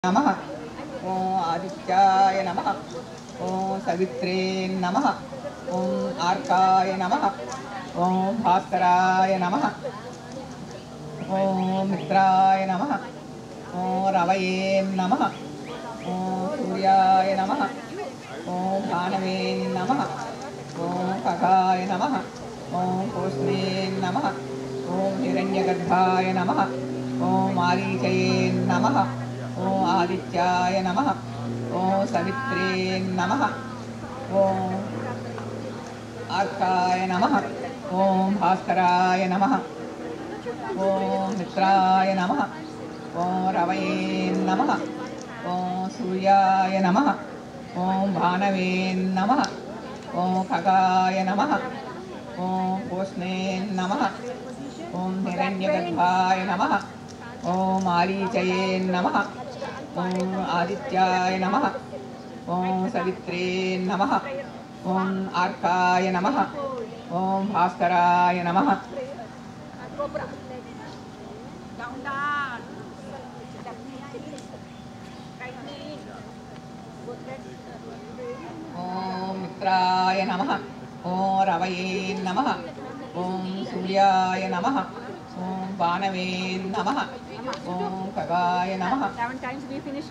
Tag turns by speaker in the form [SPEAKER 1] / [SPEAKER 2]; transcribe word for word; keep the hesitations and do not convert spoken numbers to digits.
[SPEAKER 1] नमः ओम आदित्याय नमः ओम सवित्रे नमः ओम आर्काय नमः ओम भास्कराय नमः ओम मित्राय नमः ओम रवये नमः ओम सूर्याय नमः ओम भानवे नमः ओम खगाय नमः ओम कोष्णे नमः ओम हिरण्यगर्भाय नमः ओम मारीचये नमः ओम आदित्याय नमः ओम सवित्रे नमः ओम आर्काय नमः ओम भास्कराय नमः ओम मित्राय नमः ओम रवये नमः ओम सूर्याय नमः ओम भानवे नमः ओम खगाय नमः ओम कोष्णे नमः ओम हिरण्यगर्भाय नमः ओम मारीचये नमः ओम आदित्याय नमः ओम सवित्रे नमः ओम आर्काय नमः ओम भास्कराय नमः ओम मित्राय नमः ओम रवये नमः ओम सूर्याय नमः ओम भानवे नमः ओम खगाय नमः।